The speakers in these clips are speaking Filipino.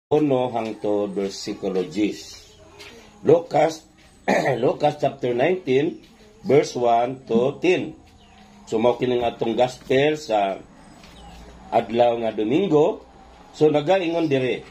1 hangtod versikulo 10. Lucas Lucas chapter 19 verse 1 to 10. So mao kining atong gospel sa adlaw nga Domingo. So nagaingon dire.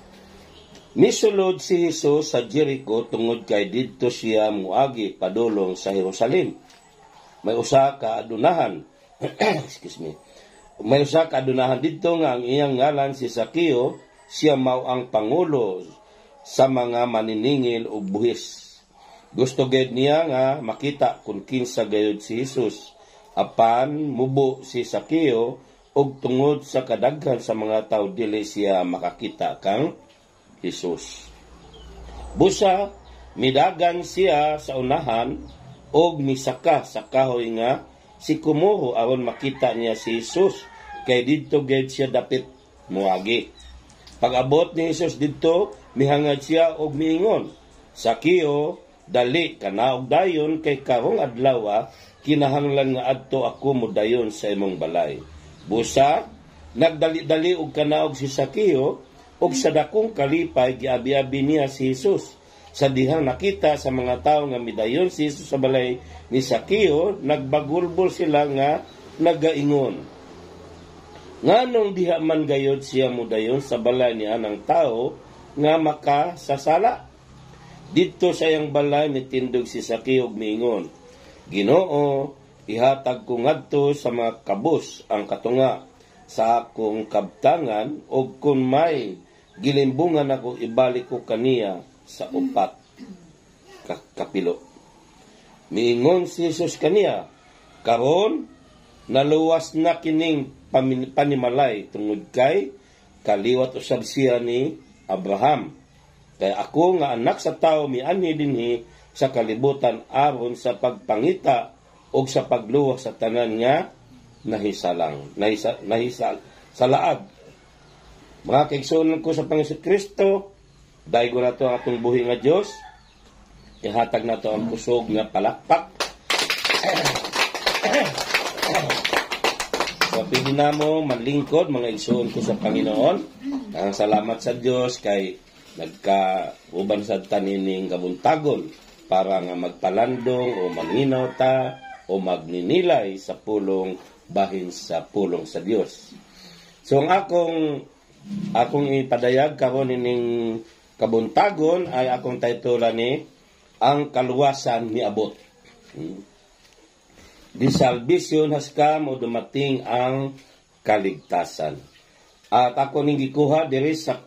Misulod si Jesus sa Jericho tungod kay didto siya muagi padulong sa Jerusalem. May usa ka adunahan. Excuse me. May usa ka adunahan didto nga ang iyang ngalan si Zakeo. Siya mao ang pangulo sa mga maniningil ug buhis. Gusto gid niya nga makita kung kinsa gayud si Jesus. Apan mubo si Zakeo ug tungod sa kadaghan sa mga tawo dili siya makakita kang Jesus. Busa midagan siya sa unahan ug misaka sa kahoy nga si kumuho aron makita niya si Jesus kay didto gid siya dapit muagi. Pag-abot ni Jesus didto, mihangad siya og miingon, Zakeo, dali ka na og dayon kay karong adlaw kinahanglan nga adto ako modayon sa imong balay. Busa, nagdali-dali og kanaog si Zakeo ug sa dakong kalipay giabi-abi niya si Jesus. Sa dihang nakita sa mga tawo nga midayon si Jesus sa balay ni Zakeo, nagbagulbol sila nga nagaingon. Nganong diha man gayod siya mudayon sa balay niya ng tao nga makasasala. Dito sa iyang balay mitindog si Zakeo og miingon, Ginoo, ihatag ko ngadto sa mga kabus ang katunga sa akong kabtangan ug kun may gilimbungan ako ibalik ko kaniya sa upat kapilo. Miingon si Jesus kaniya, karon naluwas na kining panimalay tungod kay kaliwat usab siya ni Abraham. Kay ako nga anak sa tao mianhi dinhi sa kalibutan aron sa pagpangita o sa pagluwas sa tanan nga nahisalaag. Mga kaigsuonon ko sa Panginoon Kristo, daigo na to ang atong buhi nga Dios. Ihatag na to ang kusog nga palakpak. Pwede na mo manlingkod, mga igsoon ko sa Panginoon. Ang salamat sa Diyos kay nagka-uban sa tanining kabuntagon para nga magpalandong o manginaw ta o magninilay sa pulong bahin sa pulong sa Diyos. So ang akong ipadayag karon ining kabuntagon ay akong titulan ni Ang Kaluwasan ni Abot. Di salvation has come o dumating ang kaligtasan. At ako ning gikuha diri sa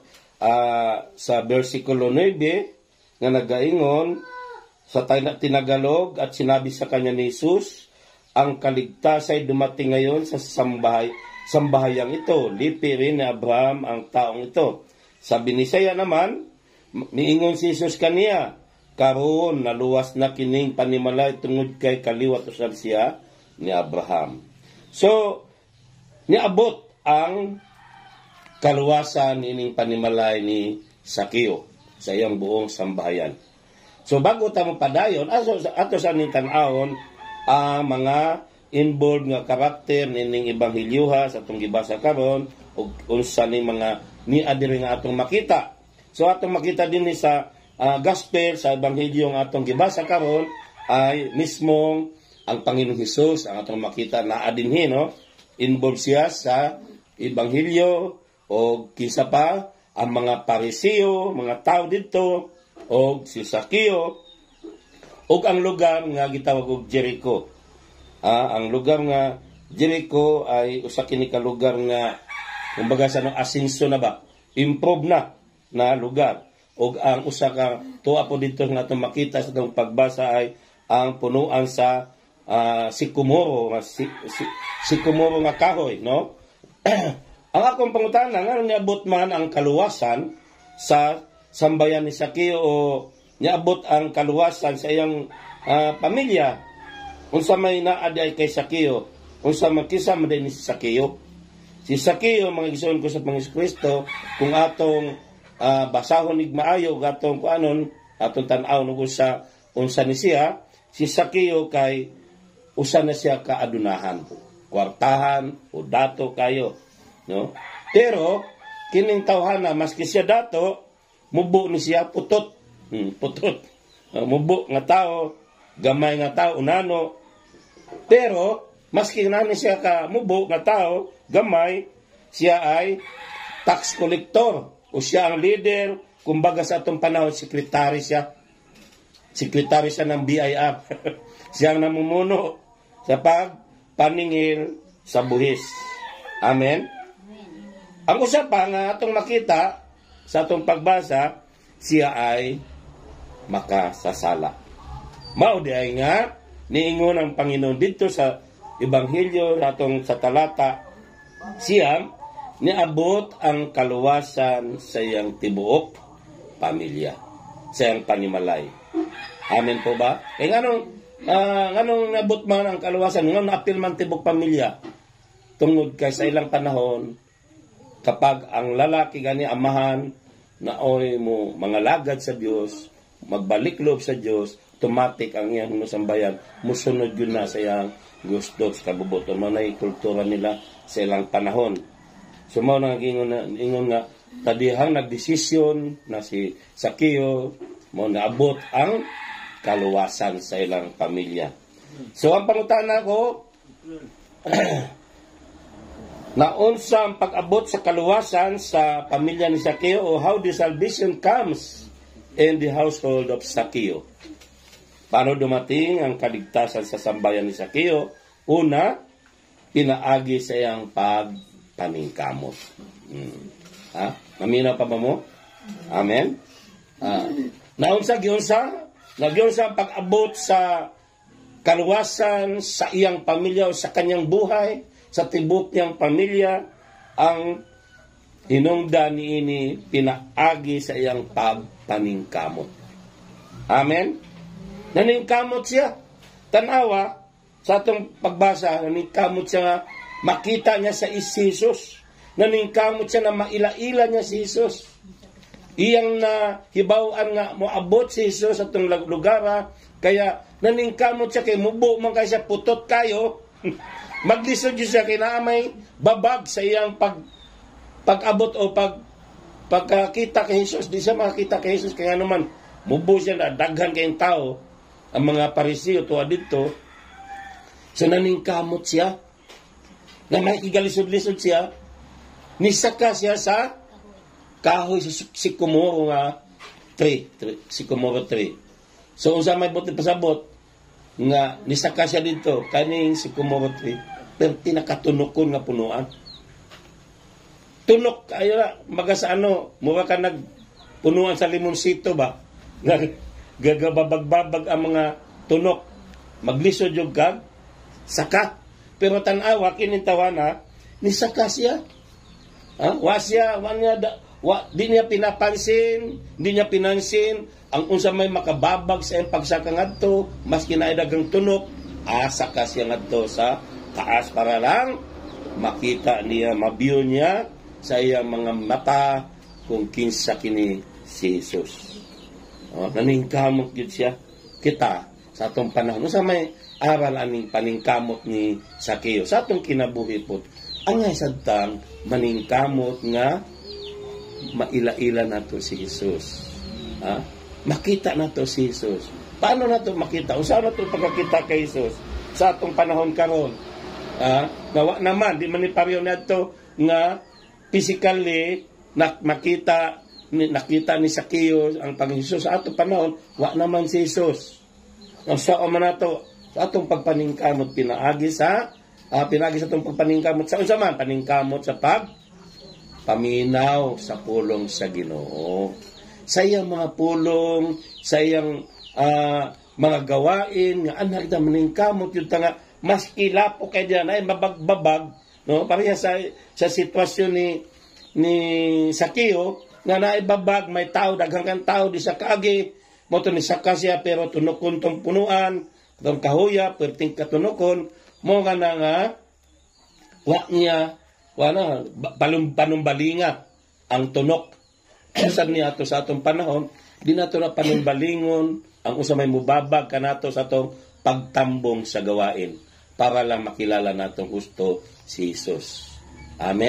versikulo 9 nga nagaingon sa tinagalog at sinabi sa kanya ni Jesus, ang kaligtasan ay dumating ngayon sa sambahayang ito. Lipi rin ni Abraham ang taong ito. Sa binisaya naman, miingon si Jesus kaniya, karon naluwas na kining panimalay tungod kay kaliwat usab siya ni Abraham. So niabot ang kaluwasan ining panimalay ni Zakeo sa iyang buong sambahayan. So bago ta mo padayon ato sa ning tan-awon ang mga involved nga karakter nining ebanghelyoha sa atong gibasa karon ug unsa ni mga niadiri nga atong makita. So atong makita din sa gospel sa ebanghelyo nga atong gibasa karon ay mismong ang Panginoong Hesus ang atong makita na adinhi no, involved siya sa ebanghelyo o kinsa pa ang mga Pariseo, mga tao dito o si Zakeo o ang lugar nga gitawag og Jericho. Ang lugar nga Jericho ay usa kini ka lugar nga kumbaga sa asenso na ba, improve na lugar. O ang usa ka tuwa po dito nga itong makita sa itong pagbasa ay ang punuan sa sikumoro nga kahoy, no? Ang akong pangutana nga niabot man ang kaluwasan sa sambayan ni Zakeo o niabot ang kaluwasan sa iyang pamilya. Unsa may naad ay kay Zakeo, unsa makisa man din ni Zakeo. Si Zakeo, mga igsoon ko sa Panginoon Kristo, kung atong basahon ig maayo gatong kuanon atong tan-aw no sa unsa ni siya si Zakeo kay usa na siya ka adunahan, kwartahan o dato kayo, no? Pero kining tawhana maski siya dato mubo ni siya putot. Putot. Mubo nga tao, gamay nga tao unano. Pero maski nani siya ka mubo nga tao, gamay, siya ay tax collector o siya ang leader, kumbaga sa atong panahon sekretary siya. Sekretary siya ng BIR. Siya ang namumuno sa pagpaningil sa buhis. Amen? Ang usapan nga atong makita sa atong pagbasa, siya ay makasasala. Mao di ay nga niingon ang Panginoon dito sa Ebanghelyo atong sa talata, siya niabot ang kaluwasan sa iyang tibuok pamilya, sa iyang panimalay. Amen po ba? Nganong nabot man ang kaluwasan, nganong naapil man tibuok pamilya, tungod kay sa ilang panahon, kapag ang lalaki gani amahan, na oy mo mga lagad sa Dios, magbalik loob sa Dios, automatic ang iyang sambayan, musunod yun na sa iyang gusto sa kabubuton. Manay kultura nila sa ilang panahon. So mao nang ingon nga tadihang nagdesisyon na si Sakeo mo naabot ang kaluwasan sa ilang pamilya. So ang pangutana ko naunsa ang pag-abot sa kaluwasan sa pamilya ni Sakeo, o how the salvation comes in the household of Sakeo. Paano dumating ang kaligtasan sa sambayan ni Sakeo? Una, pinaagi sa iyang pagpaningkamot. Mamina pa ba mo? Amen? Naunsa ang pag-abot sa kaluwasan sa iyang pamilya o sa kanyang buhay, sa tibok niyang pamilya, ang hinungdan niini pinaagi sa iyang pagpaningkamot. Amen? Naningkamot siya. Tanawa, sa atong pagbasa, naningkamot siya nga makita niya sa Jesus. Naningkamot siya na maila-ila niya si Jesus. Iyang na hibawaan nga moabot si Jesus sa itong lugar, kaya naningkamot siya kay mubo man kay siya putot kayo. Maglisod siya kay naamay babag sa iyang pag-abot o pagkakita kay Jesus. Di siya makakita kay Jesus kaya naman mubo siya na daghan kayong tao. Ang mga Pariseo tuwa dito, so naningkamot siya na makikigalisod-lisod siya, nisaka siya sa kahoy sa sikomoro nga sikomoro tree. So unsa may buti pasabot nga nisaka siya dito kaning sikomoro tree, pero tinakatunokon nga punuan. Tunok ayo na maga sa mura ka nagpunuan sa limonsito ba? Gagababag-babag ang mga tunok. Maglisod yung kag saka. Pero tanawa kinintawana ni saka siya. Di niya pinansin ang unsa may makababag sa iyang pagsaka ngadto, maski na dagang tunok, saka siya ngadto sa taas para lang makita niya, mabiyo niya sa iyang mga mata kung kinsa kini si Jesus. Naningkamot yun siya. Kita, sa atong panahon, sa may aral aning paningkamot ni Sakeo, sa atong kinabuhi po, ang sadtang maningkamot nga maila-ila nato si Jesus. Makita nato si Jesus. Paano nato makita? Usa nato pagkakita kay Jesus sa atong panahon karon? Nawa naman, di man ni pariyo nato nga physically nakita ni Sakeo ang Panginoon sa atong panahon, wa naman si Jesus. Ang sa nato sa atong pagpaningkamot pinaagi sa atong pagpaningkamot sa unsa man paningkamot sa paminaw sa pulong sa Ginoo. Sa iyang mga pulong, sa iyang mga gawain nga anak ta maningkamot yun nga maski lapo kay diyan ay mabag-babag, no, pareha sa sitwasyon ni Sakeo nga naibabag, may tao, daghang kang tao di sa kaagi, mo to ni saka siya pero tunokon tong punuan, tong kahuya, perting katunokon, mo nga na nga, panumbalinga ang tunok. Usab niya ato sa atong panahon, di nato na panumbalingon, ang usa may mubabag kanato sa atong pagtambong sa gawain, para lang makilala natong gusto si Jesus. Amen?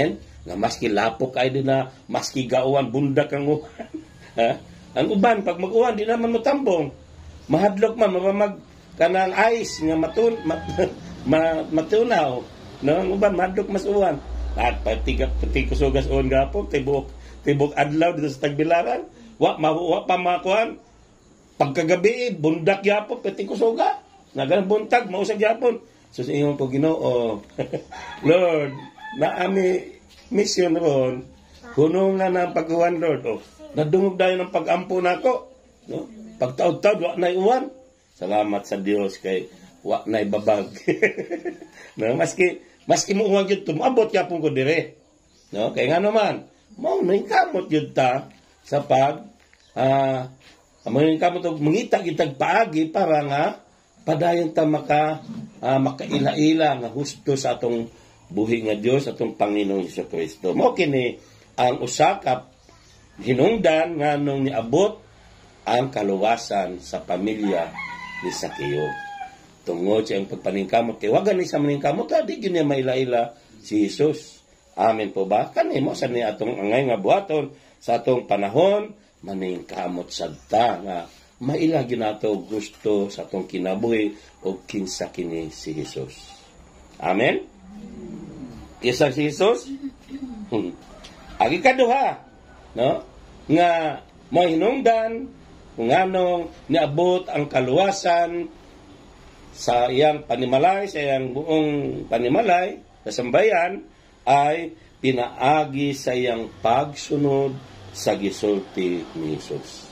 nga maski lapok ay din na maski gauwan bundak ang uwan. Ha? Ang uban pag mag-uwan di naman matambong. Mahadlok man mapamag kanang ice nga matunaw. No, ang uban mahadlok mas uwan. At pati kusugas uwan gapon tibok adlaw dito sa Tagbilaran. Wa pa makuan. Pagkagabi bundak yapon pati kusuga. Nagan buntag mausag yapon. So sa inyo po Ginoo. Lord, na ami mission ron. Hunong na ng pag-uwan, Lord. Nadungog dahil ng pag-ampo nako. No? Pagtaod-taod, wa na'y uwan. Salamat sa Dios kay wa na'y babag. No? Maski mo uwag yun, tumabot yapon ko dire. No? Kaya nga naman, mauning kamot yun ta sa mauning kamot mangita kitag paagi para nga padayon ta makaila-ila nga husto sa atong buhi nga Dios, atong Panginoong Jesucristo. Mo kini ang usakap hinungdan nga nung niabot ang kaluwasan sa pamilya ni Sakeo. Tungod sa ang pagpaningkamot kay wagan ni sa maningkamot di gyud niya maila-ila si Jesus. Amen po ba? Kanimo sa ni atong angay nga buhaton sa atong panahon maningkamot sadta nga maila ginato gusto sa atong kinabuhi o kinsa kini si Jesus. Amen. Isa si Jesus. Agi kaduha, no? Nga mahinungdan kung anong niabot ang kaluwasan sa iyang panimalay, sa iyang buong panimalay, sa sambayan, ay pinaagi sa iyang pagsunod sa gisulti ni Jesus.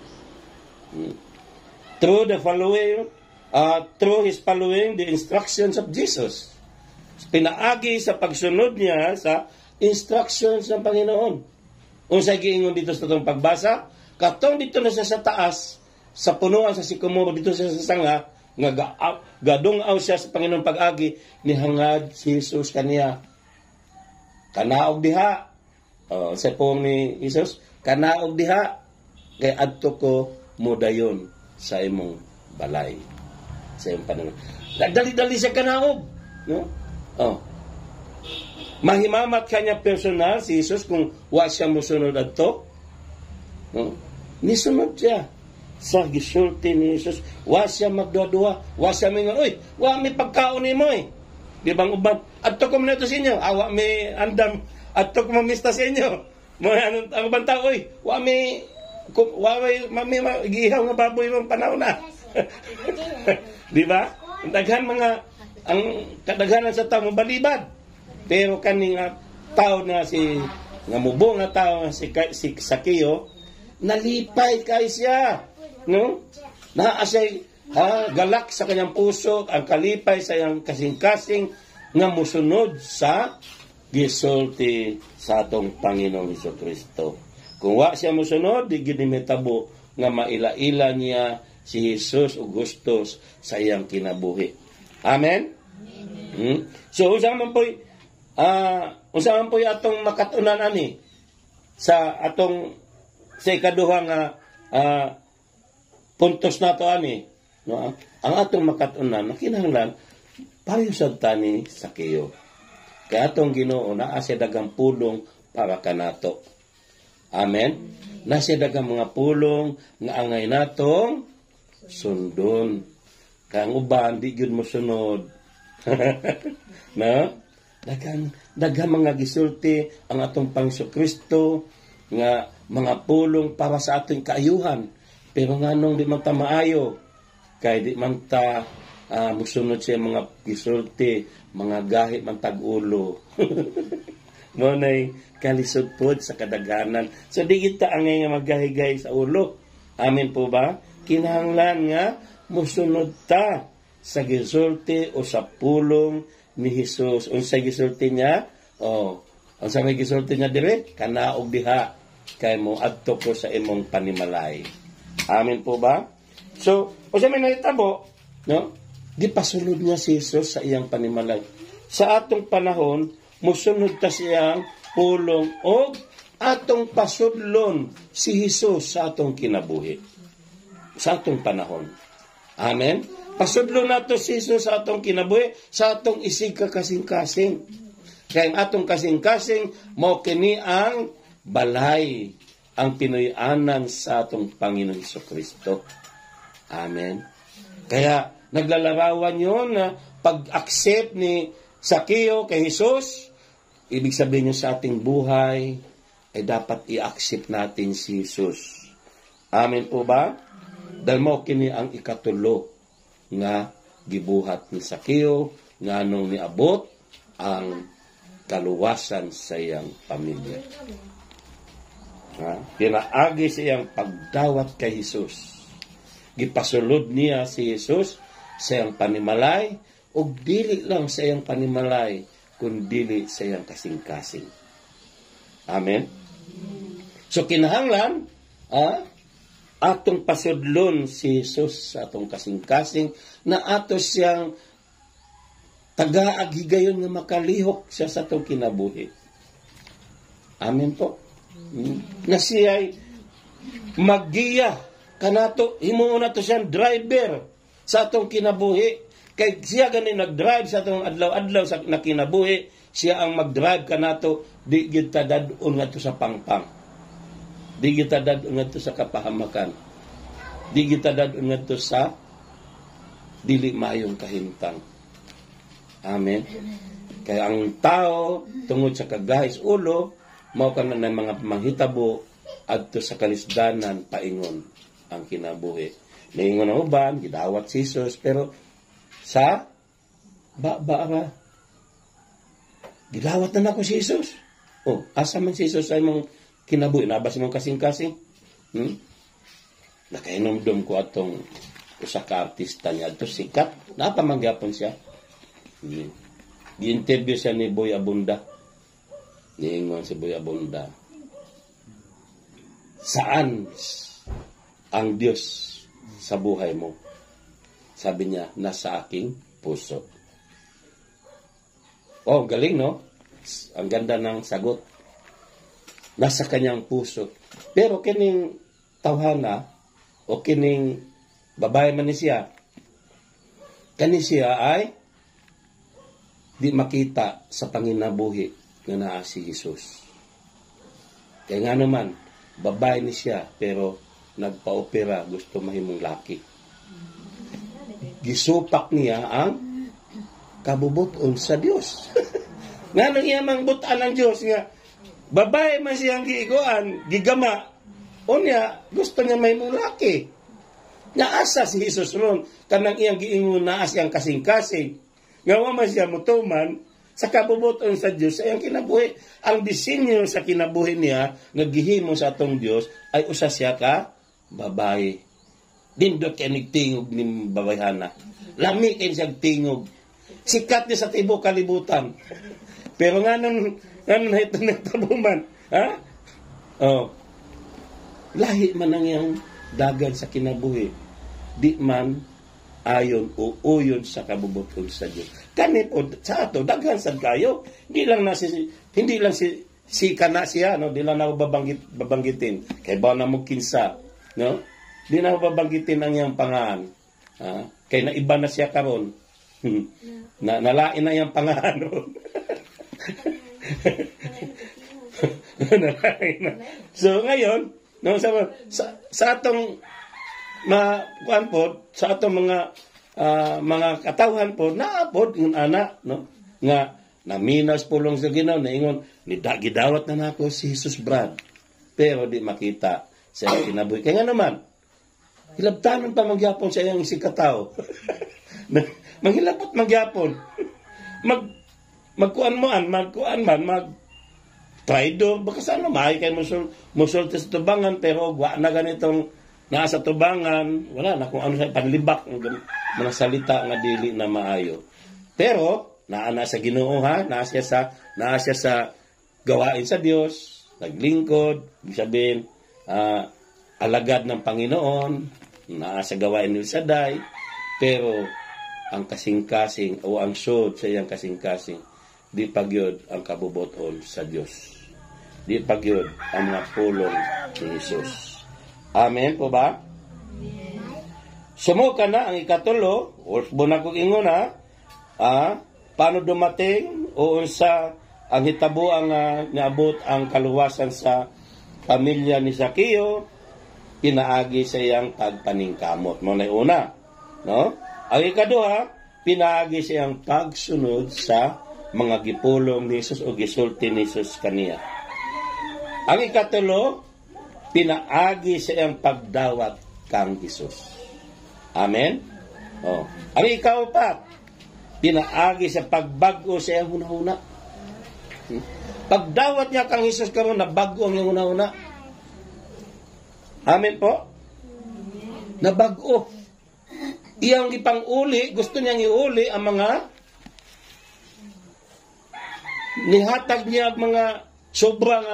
Through his following the instructions of Jesus. Pinaagi sa pagsunod niya sa instructions ng Panginoon. Unsay giingon dito sa itong pagbasa, katong dito na sa taas, sa punuan sa sikomoro, dito sa sanga, nga gadungaw siya sa Panginoon pag-agi, nihangad si Jesus kaniya. Kanaog diha. Sa pong ni Jesus, kanaog diha, kay adto ko mudayon sa imong balay. Sa imong Panginoon. Dali-dali siya kanaog. No? Mahimamat kanya personal si Jesus kung wa siya musunod adto. No? Nisunod siya sa gisulti ni Jesus. Wa siya magduwa-duwa. Wa siya mingon, "Uy, wa mi pagkaon nimo eh." Di bang uban, adto ko man ito sa inyo. Wa mi andam, adto ko mamista sa inyo. Mo ang uban tao, "Uy, wa mi gihaw nga baboy mong panahon na." Di ba? Ang kadaghanan sa tao balibad. Pero kaning tao na nga mubo nga tao si Sakeo, nalipay kay siya, no? Naa siya galak sa kanyang puso, ang kalipay sa iyang kasing-kasing nga musunod sa gisulti sa atong Panginoong Jesucristo. Kung wa siya musunod, di gid mitabo nga maila-ila niya si Jesus o gustos sa iyang kinabuhi. Amen? So, usaman po atong makatunan ani sa ikaduha nga puntos nato ani, no? Ang atong makatunan nakinahanglan pareho sad tani Sakeo. Kaya atong Ginoo naa siya daghang pulong para kanato. Amen. Na siya daghang mga pulong nga angay natong sundon. Kaya ang uban di gyud mo sunod. No? Daghang mga gisulti ang atong Panginoon Kristo nga mga pulong para sa ating kaayuhan. Pero nganong di man ta maayo, kay di man ta musunod siya mga gisulti, mga gahi man tag-ulo. Mo nay kalisod pod sa kadaghanan. So di kita angay nga maggahi-gahi sa ulo. Amen po ba? Kinahanglan nga musunod ta sa gisulti o sa pulong ni Jesus. Unsay gisulti niya? Unsa may gisulti niya dire? Kanaog diha kay mo adto ko sa imong panimalay. Amen po ba? So, unsa may nahitabo, no? Gipasulod niya si Jesus sa iyang panimalay. Sa atong panahon, musunod ta siyang pulong o atong pasudlon si Jesus sa atong kinabuhi. Sa atong panahon. Amen? Pasudlon nato si Jesus sa atong kinabuhi, sa atong isig kasing-kasing. Kaya ang atong kasing-kasing, mao kini ang balay, ang pinuyanan sa atong Panginoon Hesukristo. Amen. Kaya naglalarawan yun na pag-accept ni Sakeo kay Jesus, ibig sabihin nyo sa ating buhay, ay dapat i-accept natin si Jesus. Amen po ba? Dahil mo kini ang ikatulo nga gibuhat ni Sakeo, nga nung niabot ang kaluwasan sa iyang pamilya. Pinaagi sa iyang pagdawat kay Jesus. Gipasulod niya si Jesus sa iyang panimalay, o dili lang sa iyang panimalay, kundi sa iyang kasing-kasing. Amen? So kinahanglan, atong pasudlon si Jesus sa atong kasing-kasing, na ato siyang taga-agigayon nga makalihok siya sa atong kinabuhi. Amen po. Na siya'y maggiya kanato, himuon na to siyang driver sa atong kinabuhi. Kay siya ganin nag-drive sa atong adlaw-adlaw sa nakinabuhi, siya ang mag-drive kanato, di kita dadun nga to sa pangpang. Di kita dadun nga to sa kapahamakan. Di kita dadun nga to sa dili mayong kahintang. Amen. Kaya ang tao tungod sa kagahis ulo, mao ka na ng mga manghitabo adto sa kalisdanan paingon ang kinabuhi. Naingon ang uban, gidawat si Jesus, pero sa ba gidawat na ako si Jesus. Oh, asa man si Jesus ay mong kinabuhi, nabas mong kasing-kasing. Nakainomdom ko atong usa ka artista niya adto sikat, napamangyapon siya. Gi-interview siya ni Boy Abunda. Niingon si Boy Abunda, saan ang Diyos sa buhay mo? Sabi niya, nasa aking puso. Oh, galing, no? Ang ganda ng sagot. Nasa kanyang puso. Pero kining tawhana, o kining babae man ni siya, kani siya ay di makita sa panginabuhi nga naa si Jesus. Kaya nga naman, babae ni siya, pero nagpa-opera, gusto mahimong laki. Gisupak niya ang kabubuton sa Diyos. Nga nang iyamang butaan ng Diyos nga, babae man siyang giiguan, gigama, o niya, gusto niya mahimong laki. Naasa si Jesus ron, kanang iyang giingon naa siyang kasing-kasing, nga man siya mutuman, sa kabubuton sa Diyos, sa iyang kinabuhi. Ang disenyo sa kinabuhi niya, nagihimo sa atong Diyos, ay usa siya ka babae. Dindot kay nagtingog ni babayhana. Lami kay siya tingog. Sikat niya sa tibo kalibutan. Pero nga nung ito nagtabuman, ha? Oh. Lahi man ang iyang dagan sa kinabuhi. Di man ayon o uyon sa kabubuton sa Diyos. Kani po sa ato daghan sad kayo. Hindi lang si kana siya, no, di lang na babanggitin. Kay ba na mo kinsa, no? Di na babanggitin ang iyang pangalan. Kay naiba na siya karon. Nalain na iyang pangalan ron. Nalain na. So ngayon, no, sa atong kuan po, sa atong mga katawhan po, naapod ng anak, no? Nga, naminas pulong sa Ginoo, naingon, gidawat na nako si Jesus Brad. Pero di makita sa kinabuhi. Kaya nga naman, hilabtanon pa magyapon sa iyang sikataw. Manghilabot magyapon. Magkuan traidor, baka saan mahay kayo musulti sa tubangan, pero wa na ganitong nasa tubangan, wala na kung ano sa panlibak, mga salita nga dili na maayo. Pero, naa sa Ginoo, ha? Naa siya sa gawain sa Diyos, naglingkod, sabihin, alagad ng Panginoon, naa sa gawain ni Saday, pero ang kasing-kasing, o ang sod sa iyang kasing-kasing, di pagyod ang kabubuton sa Diyos. Di pagyod ang mga pulong ni Jesus. Amen po ba? Sumuka na ang ikatulo, o bunag kong ingon, paano dumating o sa ang hitabo ang niabot ang kaluwasan sa pamilya ni Zakeo, pinaagi sa iyang pagpaningkamot. Mo na una, no? Ang ikaduha, pinaagi sa iyang pagsunod sa mga gipulong ni Jesus o gisulti ni Jesus kaniya. Ang ikatulo, pinaagi sa iyang pagdawat kang Jesus. Amen? Oh. Ang ikaapat, pinaagi sa pagbago sa iyang hunahuna. Pagdawat niya kang Jesus karon na bago ang iyang hunahuna. Amen po? Nabago. Iyang ipang-uli, gusto niyang iuli ang mga nihatag niya mga sobrang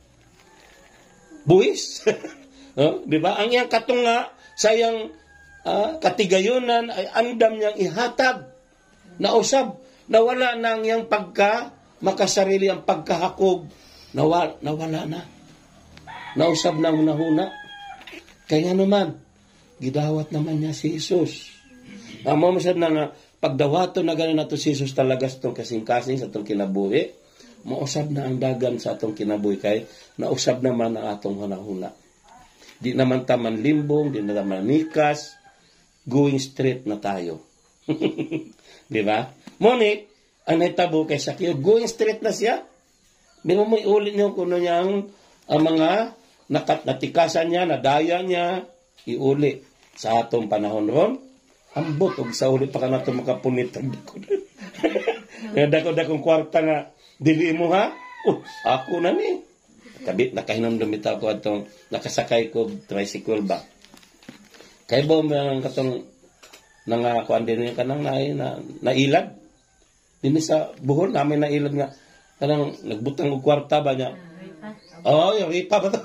buwis. Di ba? Ang iyang katunga sa iyang katigayunan ay andam niyang ihatag na usab. Nawala na ang iyang makasarili ang pagkahakog. Nawala na. Nausab na hunahuna. Kaya nga naman, gidawat naman niya si Jesus. Amo masad na nga, pagdawato na ganin nato si Jesus talaga sa itong kasing-kasing sa itong kinabuhi, mausab na ang dagan sa itong kinabuhi kay nausab naman ang atong hunahuna. Di naman taman limbong, di naman nikas, going straight na tayo. Di ba? Ngunit, ang naitabo kay Zakeo, going straight na siya. Di mo iulit niyo kung ano niyang ang mga natikasan niya, nadaya niya, iuli sa atong panahon ron. Ambot, og sa ulit pa ka na ito makapunit. Dako-dakong kwarta nga, dili mo ha? Ako na ni. Nakahinom dumita ko atong, nakasakay ko tricycle ba. Kaya ba ang katong nangakuan din yung kanang nailad? Dini sa buhol namin nailad nga, kanang nagbutang og kwarta ba niya? Yung ripa ba to?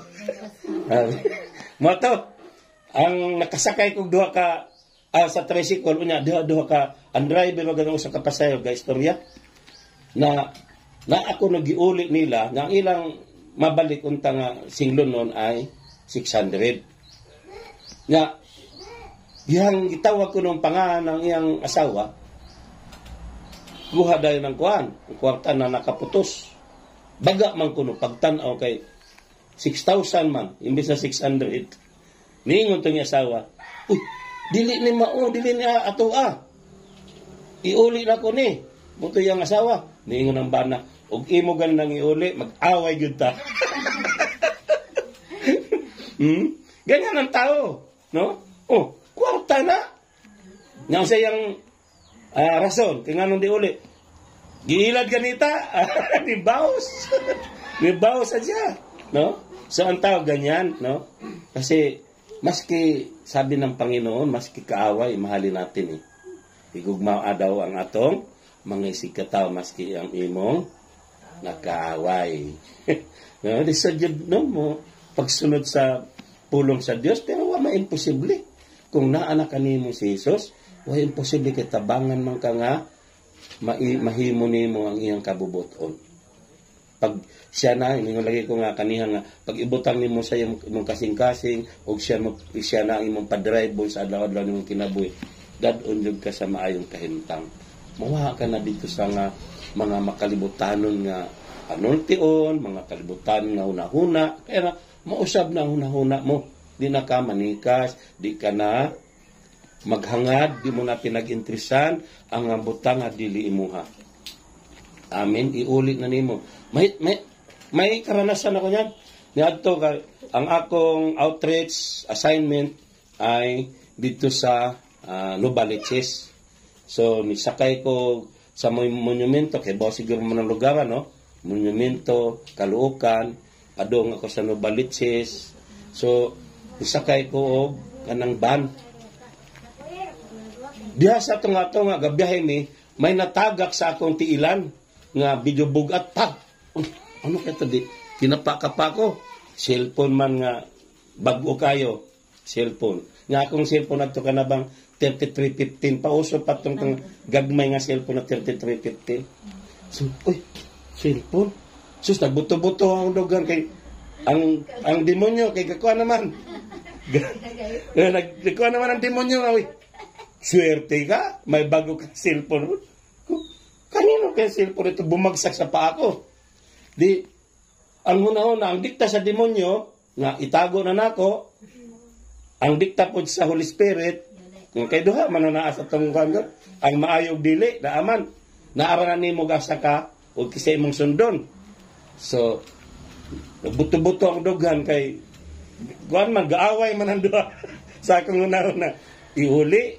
Mo to, ang nakasakay ko duha ka sa tricycle unya duha ka ang driver wa ganung sa kapasayo ga istorya na ako nagiuli nila nga ang ilang mabalik unta nga singlon noon ay 600 nga yang gitawag ko nung pangalan ng iyang asawa guha dayon ng kuan ang kwarta na nakaputos baga man kuno pagtan-aw kay 6,000 man imbes na 600 niingon to niya asawa dili ni ato iuli na ko ni buto yang asawa niingon ang bana og imo gan nang iuli mag-away gyud ta. Ganyan ang tao, no? Kwarta na nga sa yang rason kay nganong di uli giilad ganita ni baos sa siya, no? So ang tao ganyan, no? Kasi maski sabi ng Panginoon, maski kaaway, mahalin natin eh. Igugmao daw ang atong mga isikataw, maski ang imong nakaaway. No? Di sa Diyod, no? Mo, pagsunod sa pulong sa Diyos, pero wala imposible. Kung naanak kanimo si Jesus, wala imposible kitabangan man ka nga, mahimo nimo ang iyang kabubuton. Pag siya na, ingon lagi ko nga kaniha nga, pag ibutang nimo sa imong kasing-kasing, o siya na imong padrive sa adlaw-adlaw nimong kinabuhi, dadon jud ka sa maayong kahimtang. Mawa ka na dito sa nga, mga makalibutanon nga panultion, mga kalibutan nga hunahuna, kaya na, mausab na hunahuna mo. Di na ka manikas, di ka na maghangad, di mo na pinag-interesan, ang butang nga dili imuha. Amen, iulit na nimo. May karanasan ako niyan. Niadto ang akong outreach assignment ay dito sa Novaliches. So nisakay ko sa monumento kay bawa siguro man ang lugar no. Monumento, Caloocan, adong ako sa Novaliches. So nisakay ko og kanang van. Diha sa nga gabiyahe ni may natagak sa akong tiilan nga video bugat tag. Ano kaya di? Kinapa ko. Cellphone man nga bago kayo. Cellphone. Nga akong cellphone na ito ka na bang 3315. Pauso pa itong gagmay nga cellphone na 3315. So, cellphone? Sus, nagbuto-buto ang dogan kay ang demonyo kay kakuha naman. Nagkuha naman ang demonyo. Swerte ka? May bago ka cellphone. Kanino kaya cellphone ito bumagsak sa paa ko? Di, ang una-una, ang dikta sa demonyo, nga itago na nako, ang dikta po sa Holy Spirit, yung kay duha, mananaas at tungkang ang maayog dili, naaman, naaranan ni mo gasa ka, o kisay mong sundon. So, buto-buto ang dughan kay, kuan man, gaaway man ang duha, sa akong una-una, iuli,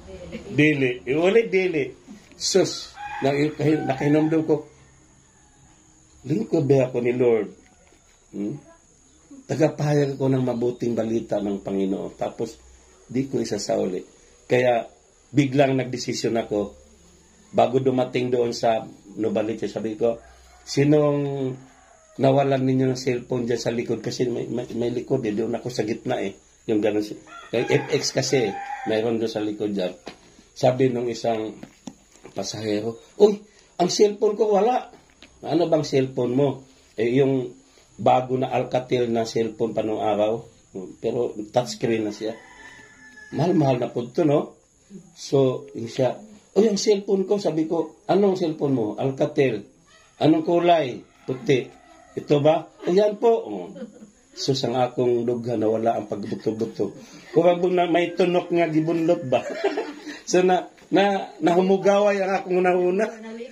dili. Sus, nakinomdom ko, lingkod ba ako ni Lord? Tagapahayag ko ng mabuting balita ng Panginoon. Tapos, di ko isasauli. Kaya, biglang nagdesisyon ako, bago dumating doon sa Novaliches, sabi ko, sinong nawalan ninyo ng cellphone dyan sa likod? Kasi may likod eh. Doon ako sa gitna eh. Yung ganun. Kaya FX kasi, mayroon doon sa likod dyan. Sabi nung isang pasahero, uy, ang cellphone ko wala. Ano bang cellphone mo? Eh, yung bago na Alcatel na cellphone pa nung araw. Pero touchscreen na siya. Mahal-mahal na po ito, no? So, siya, uy, ang cellphone ko, sabi ko, anong cellphone mo? Alcatel. Anong kulay? Puti. Ito ba? Ayan po. So, sang akong dughan na wala ang pagbuto-buto. Kung may tunok nga gibunlot ba? So, nahumugaway ang akong una-una.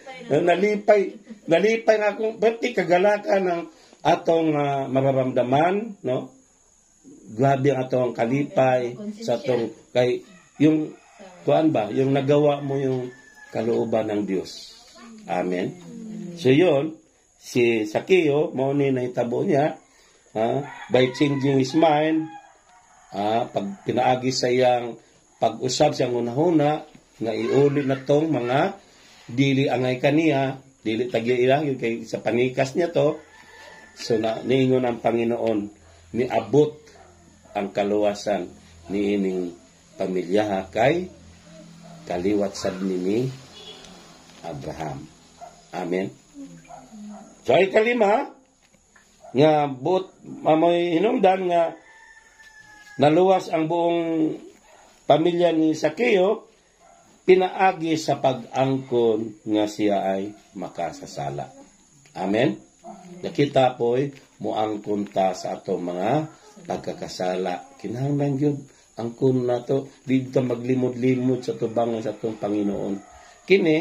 Nalipay na akong, pati kagalakan ng atong mararamdaman, no? Grabe ang atong kalipay sa atong, kay, yung, kuan ba, yung nagawa mo yung kalooban ng Diyos. Amen. So, yun, si Sakeo, mauni na itabo niya, by changing his mind, pag pinaagi sa iyang pag-usab siyang una-una, nga iuli na tong mga dili angay kaniya, dili tagya ilang, yung kay, sa panikas niya to, so niingon ang Panginoon, niabot ang kaluwasan ni ining pamilya kay kaliwat sad ni Abraham. Amen. So ay kalima, nga buot mamoy hinungdan nga naluwas ang buong pamilya ni Sakeo, pinaagi sa pag-angkon nga siya ay makasasala. Amen? Nakita po'y muangkon ta sa atong mga pagkakasala. Kinahanglan yun, angkon na to, dito maglimod-limod sa tubangan sa atong Panginoon. Kini,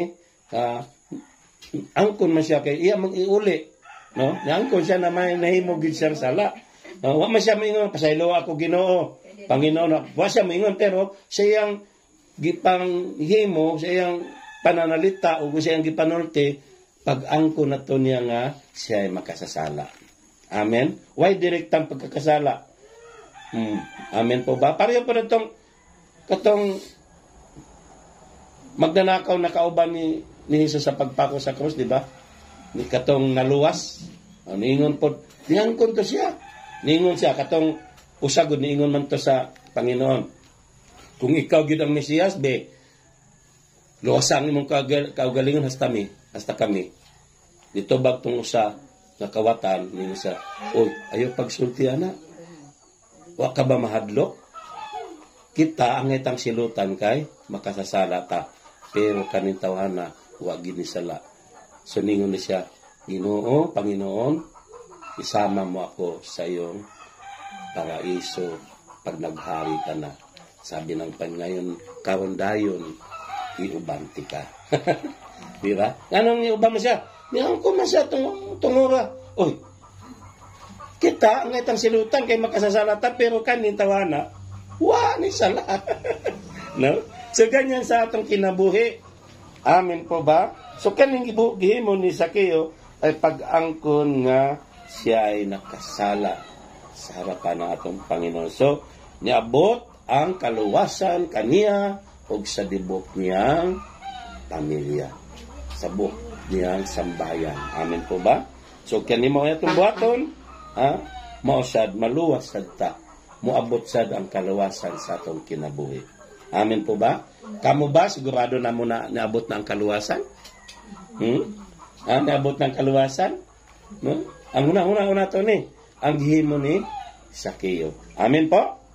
angkon man siya kay iya mag-iuli. No? Angkon siya na may nahimogid siyang sala. Wa man siya maingon, pasaylo ako Ginoo, Panginoon. Wa siya maingon, pero siyang gipanghimo, siyang pananalita, o siyang gipanulti, pag-angkon na to niya nga, siya ay makasasala. Amen? Why direktang pagkakasala? Amen po ba? Pareho po na katong magnanakaw na kauban ni Jesus sa pagpako sa krus, di ba? Ni katong naluwas. Niingon po, niangkon to siya. Niingon siya, katong usagod, niingon man to sa Panginoon. Kung ikaw gid ang Mesiyas, luwasan imong kaugalingon hasta kami. Dito bag tong usa nga kawatan ni sa, oy, ayo pagsulti ana. Wa ka ba mahadlok? Kita ang itang silutan kay makasasala ta. Pero kanin tawhana wa gid ni sala. So ningon ni siya, Ginoo, Panginoon, isama mo ako sa iyong paraiso pag naghari ka na. Sabi ng Panginoon, karon dayon iubanti ka. Di ba? Anong iuban mo siya? Niyan ko man siya tungura. Oy, kita ang itang silutan kay makasasalata pero kanin tawana, wa ni sala. No? So ganyan sa atong kinabuhi. Amen po ba? So kaning gihimo ni Sakeo ay pag-angkon nga siya ay nakasala sa harapan ng atong Panginoon. So, niabot ang kaluwasan kaniya o sa dibok niyang pamilya. Sa buok niyang sambayan. Amen po ba? So, kani mo itong buhaton, mausad, maluwas sad ta. Muabot sad ang kaluwasan sa atong kinabuhi. Amen po ba? Kamu ba, sigurado na mo na naabot na ang kaluwasan? Naabot ng kaluwasan? No? Ang una to ni, ang gihimo ni Sakeo. Amen po?